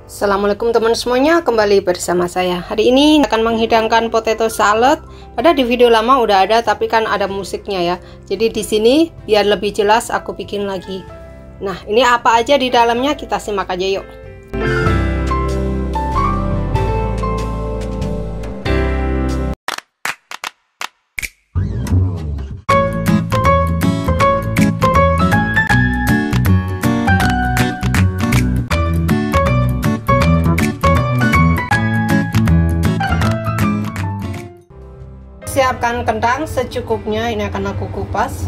Assalamualaikum teman semuanya, kembali bersama saya. Hari ini akan menghidangkan potato salad. Pada di video lama udah ada, tapi kan ada musiknya ya. Jadi di sini biar lebih jelas aku bikin lagi. Nah, ini apa aja di dalamnya, kita simak aja yuk. Siapkan kentang secukupnya, ini akan aku kupas.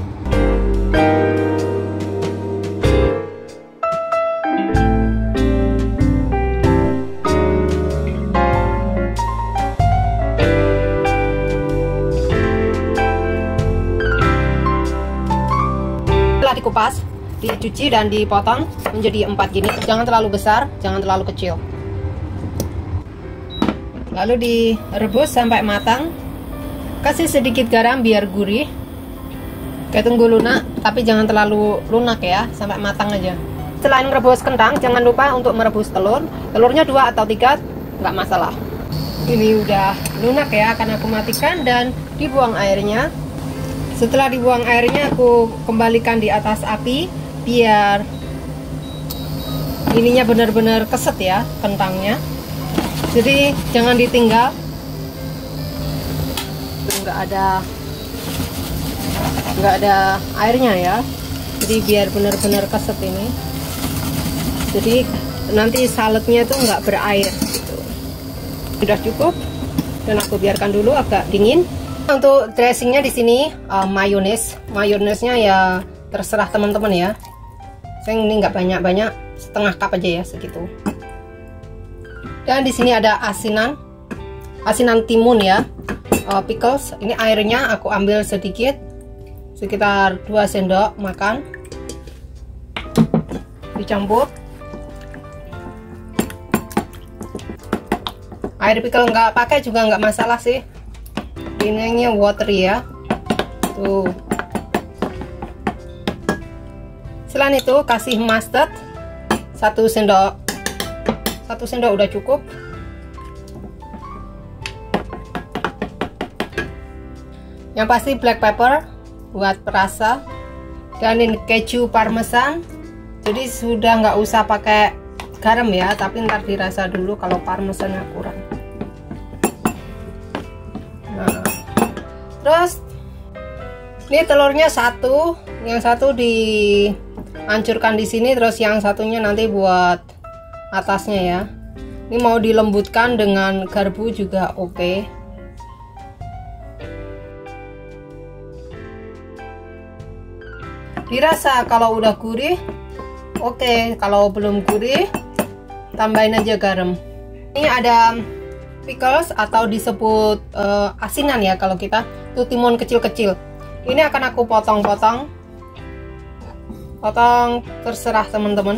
Setelah dikupas, dicuci dan dipotong menjadi 4 gini. Jangan terlalu besar, jangan terlalu kecil. Lalu direbus sampai matang. Kasih sedikit garam biar gurih. Kayak tunggu lunak, tapi jangan terlalu lunak ya, sampai matang aja. Selain merebus kentang, jangan lupa untuk merebus telur. Telurnya 2 atau 3, nggak masalah. Ini udah lunak ya, akan aku matikan dan dibuang airnya. Setelah dibuang airnya, aku kembalikan di atas api biar ininya benar-benar keset ya, kentangnya. Jadi jangan ditinggal. nggak ada airnya ya, jadi biar benar-benar keset ini, jadi nanti saladnya itu nggak berair gitu. Sudah cukup dan aku biarkan dulu agak dingin. Untuk dressingnya di sini mayonesnya ya terserah teman-teman ya. Saya ini nggak banyak-banyak, setengah cup aja ya, segitu. Dan di sini ada asinan timun ya. Pickles, ini airnya aku ambil sedikit, sekitar 2 sendok makan, dicampur. Air pickle nggak pakai juga nggak masalah sih, ini watery ya tuh. Selain itu kasih mustard 1 sendok udah cukup. Yang pasti black pepper buat perasa, dan ini keju parmesan. Jadi sudah nggak usah pakai garam ya, tapi ntar dirasa dulu kalau parmesannya kurang. Nah, terus ini telurnya 1, yang 1 dihancurkan di sini, terus yang satunya nanti buat atasnya ya. Ini mau dilembutkan dengan garpu juga oke. Dirasa kalau udah gurih oke, kalau belum gurih tambahin aja garam. Ini ada pickles atau disebut asinan ya kalau kita, itu timun kecil-kecil. Ini akan aku potong terserah teman-teman.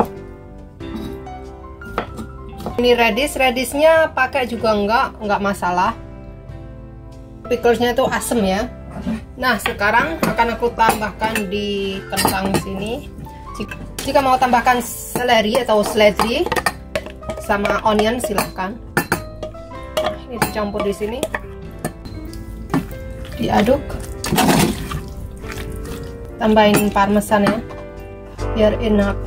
Ini redishnya pakai juga enggak masalah, picklesnya itu asem ya. Nah, sekarang akan aku tambahkan di kentang sini. Jika mau tambahkan seleri atau seledri sama onion silahkan. Nah, ini dicampur di sini, diaduk, tambahin parmesan ya biar enak.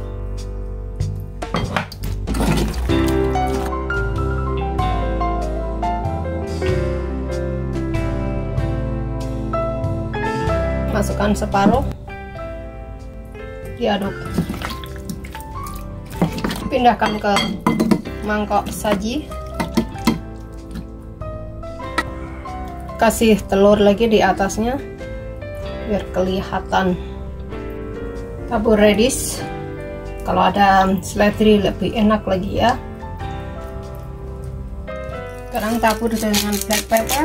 Masukkan separuh, diaduk, pindahkan ke mangkok saji, kasih telur lagi di atasnya biar kelihatan. Tabur radish, kalau ada seledri lebih enak lagi ya. Sekarang tabur dengan black pepper.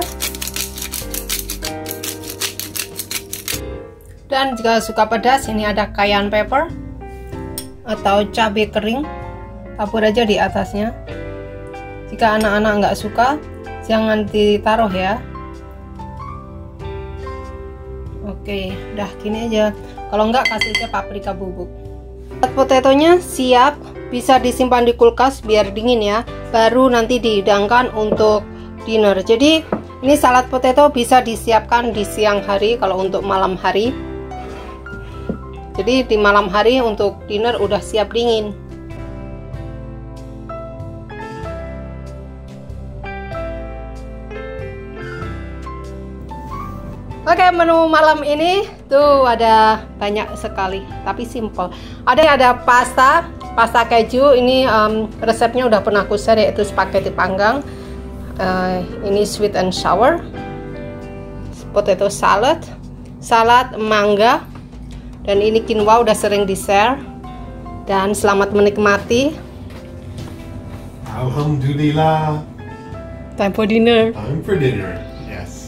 Dan jika suka pedas, ini ada cayenne pepper atau cabai kering, tabur aja di atasnya. Jika anak-anak nggak suka, jangan ditaruh ya. Oke, udah gini aja. Kalau nggak kasih aja paprika bubuk. Potatonya siap, bisa disimpan di kulkas biar dingin ya, baru nanti dihidangkan untuk dinner. Jadi ini salad potato bisa disiapkan di siang hari kalau untuk malam hari. Jadi di malam hari untuk dinner udah siap dingin. Oke, menu malam ini tuh ada banyak sekali, tapi simple. Ada pasta keju. Ini resepnya udah pernah aku share, yaitu spaghetti panggang. Ini sweet and sour. Potato salad, mangga, dan ini quinoa udah sering di share. Dan selamat menikmati. Alhamdulillah. Time for dinner. Time for dinner. Yes.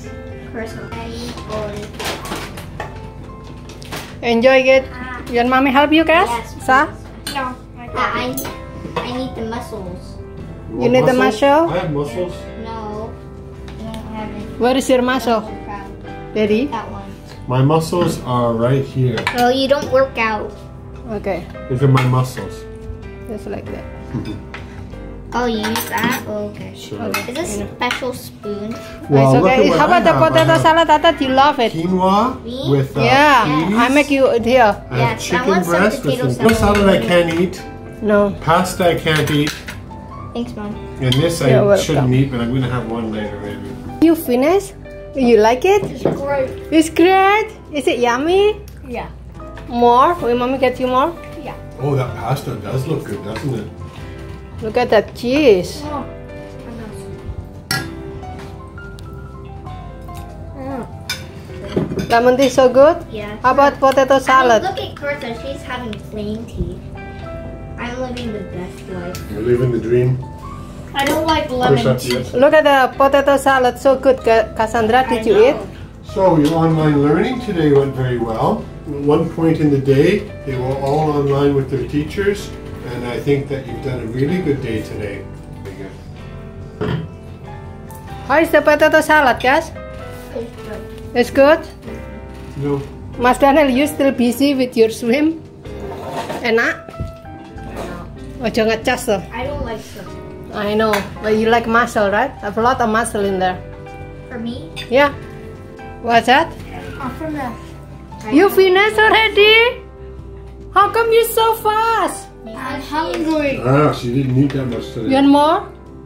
Enjoy it. Your mommy help you guys? Yes. Sa? No, I need the muscles. You need the muscle? I have muscles. No, I don't have it. Where is your muscle? Daddy? That one. My muscles are right here. Well, you don't work out. Okay, These are my muscles. just like that. Oh, you use that? Oh, okay. Sure. Is this a special spoon? It's okay. what How about I the have. I potato have salad? I thought you love it. Quinoa Me? with Yeah, cheese. I make you it here. I have Yes, I chicken want some breast. potato With no salad. salad I can't eat. No. Pasta I can't eat. Thanks, Mom. And this You're I welcome. shouldn't eat, but I'm gonna have one later maybe. You finish? You like it? Great. It's great. Is it yummy? Yeah. More? Will mommy get you more? Yeah. Oh, that pasta does look good, doesn't it? Look at that cheese. Oh. Lemon tea so good? Yeah. How about potato salad? Look at Cartha. She's having plain tea. I'm living the best life. You're living the dream. I don't like Push up, yes. Look at the potato salad, so good. Cassandra, did you eat? So your online learning today went very well. At one point in the day, they were all online with their teachers, and I think that you've done a really good day today. Very good. How is the potato salad, guys? It's good? No. Mas Daniel, you still busy with your swim? Enak? Ojo ngecas tuh. I don't like some. I know, but you like muscle, right? I have a lot of muscle in there. For me? Yeah. What's that? From the. You finished already? How come you so fast? I'm hungry. Ah, she didn't eat that much You today. want more?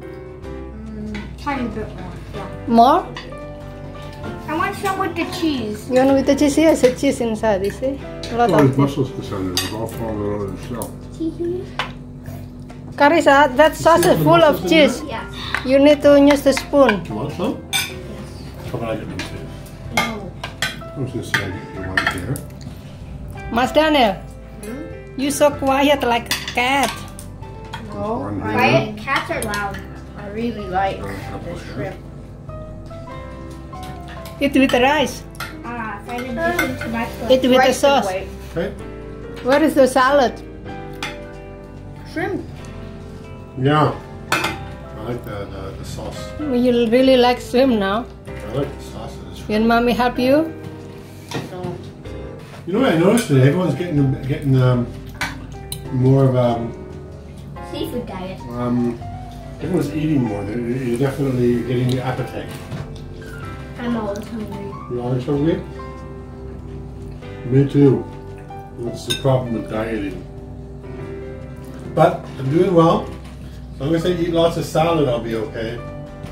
Tiny bit more. Yeah. More? I want some with the cheese. You want with the cheese? Yes, the cheese inside, you see? A lot of cheese. muscles, Cassandra. They've all fallen out of the shell. Carissa, that sauce is full of cheese. Yes. You need to use the spoon. You want some? How about I get them too? No. I was gonna say I get you one here. Mas Daniel, you so quiet like a cat. One here. Quiet cats are loud. I really like Apple the here. shrimp. Eat with the rice. Find addition to my plate. Eat with the Rice and sauce. white. Okay. Where is the salad? Shrimp. Yeah. I like the sauce. You really like swim now. I like the sauce of this. Can mommy help you? So, You know what I noticed today? Everyone's getting more of Seafood diet. everyone's eating more. You're definitely getting the appetite. I'm always hungry. You always hungry? Me too. What's the problem with dieting? But I'm doing well. As long as I eat lots of salad, I'll be okay.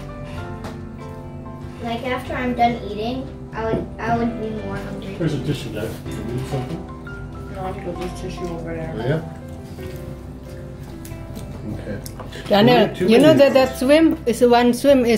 Like after I'm done eating, I would be more hungry. There's a tissue there. You need something? no, I'll put this tissue over there. Oh, yeah? Okay. Daniel, Too you know many. that swim is $1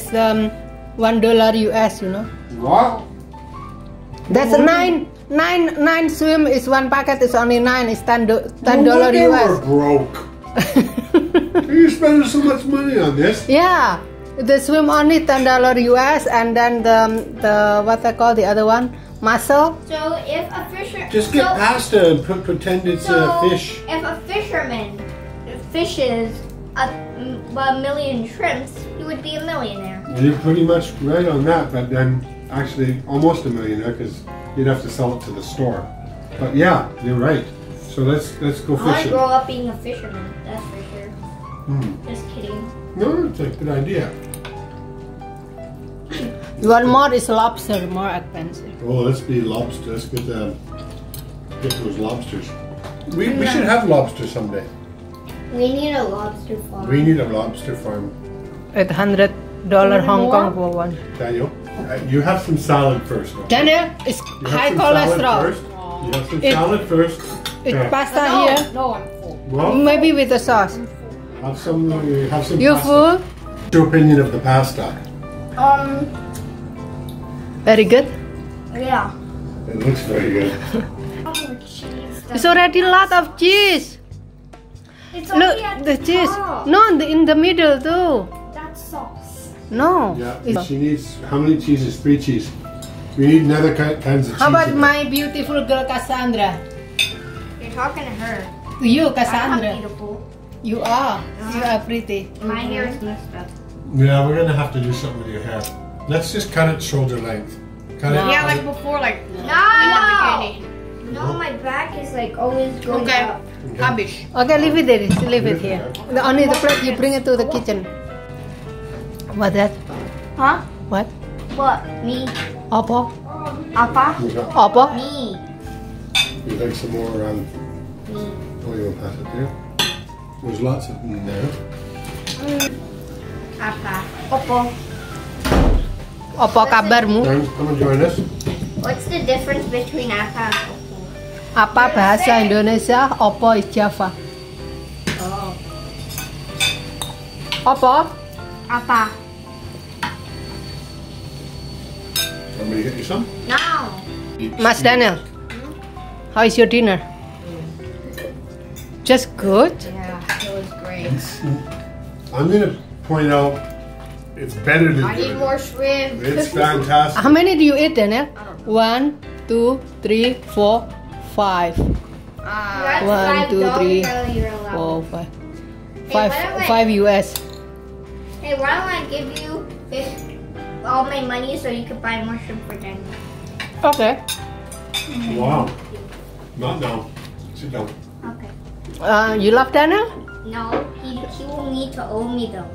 US, you know? What? That's nine swim is one packet is only 9, it's $10 No wonder we're US. broke. Are you spending so much money on this? Yeah, the swim only $10 US, and then the what I call the other one, mussel. So if a fisher Just get pasta and pretend it's a fish. If a fisherman fishes a million shrimps, he would be a millionaire. You're pretty much right on that, but then actually almost a millionaire because you'd have to sell it to the store. But yeah, you're right. So So let's go I want to fishing. grow up being a fisherman. That's for sure. Just kidding. No, it's a good idea. You want more is lobster, more expensive. Oh, let's be lobster. Let's get those lobsters. We should have lobster someday. We need a lobster farm. We need a lobster farm. $800 Hong Kong for one. Daniel, you have some salad first. Okay? Daniel, it's You have high some salad cholesterol. first. You have some It- salad first. It's Yeah. pasta No, here. no, I'm full. Well, Maybe with the sauce. have some. Have some. You pasta. full? What's your opinion of the pasta? Very good. Yeah. It looks very good. Oh, cheese. It's already a lot of cheese. It's Look, only at the cheese. top. No, in the middle too. That's sauce. No. Yeah. It's- She needs how many cheeses? 3 cheese. We need another kinds of cheese. How about in my beautiful girl Cassandra? You're talking to her. To you, I'm not Cassandra. beautiful. You are. You are pretty. My hair is messed up. there? Yeah, we're gonna have to do something with your hair. Let's just cut it shoulder length. Cut it. Yeah, like before, like in the No! beginning. No, my back is like always going Okay. up. Rubbish. Okay, leave it there. Leave it here. Only the plate you bring it to the kitchen. What that? Huh? What? What? Me? Apa? Apa? We got- Apa? Me. We like some more. Me. Oh, you want to pass it there? There's lots of them there. Apa? Opo. Apa kabarmu? Dan, come and join us. What's the difference between apa and opo? Apa bahasa Indonesia? Apa is Java? Oh. Apa? Apa? Want me to get you some? No. Mas Daniel, how is your dinner? Just good. Yeah, it was great. I'm gonna point out it's better than I need good. more shrimp. It's fantastic. How many do you eat, Daniel? 1, 2, 3, 4, 5. That's One, two, $5 three, you're allowed. 4, 5. Hey, what am I- 5 US. Hey, why don't I give you all my money so you can buy more shrimp for Daniel? Okay. Wow. Not now. Sit down. Okay. You love Daniel? No, he will need to owe me though.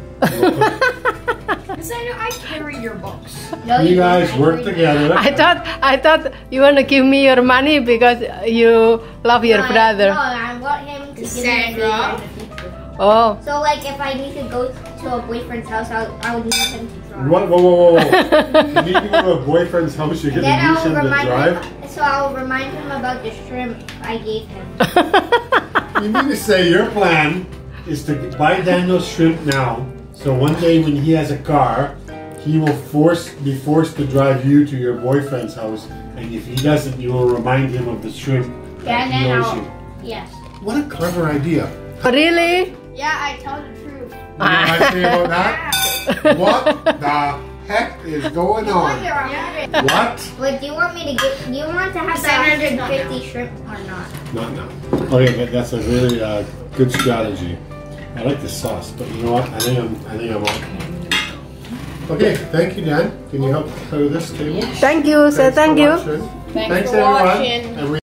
Cassandra, I carry your books. No, You don't. guys I work agree. together. I thought you want to give me your money because you love your No, brother. No, I want him to give me a Cassandra. favor in the future. Oh. So, like, if I need to go to a boyfriend's house, I would need him to drive. What? Whoa. You need to go to a boyfriend's house. You're And gonna then use him to drive. I'll remind him about the shrimp I gave him. You need to say your plan is to buy Daniel shrimp now. So one day when he has a car, he will be forced to drive you to your boyfriend's house. And if he doesn't, you will remind him of the shrimp Yeah, that and he then owes I'll. you. Yes. What a clever idea. Really? Yeah, I tell the truth. You know what I say about that? What the heck is going on? What? But do you want me to get? Do you want to have the Cassandra did not 150 shrimp or not? Not now. Okay, but that's a really good strategy. I like the sauce, but you know what? I think I'm on. Okay, thank you, Dan. Can you help clear this table? Thank you. Say Thanks thank for you. watching. Thanks for everyone. watching. And we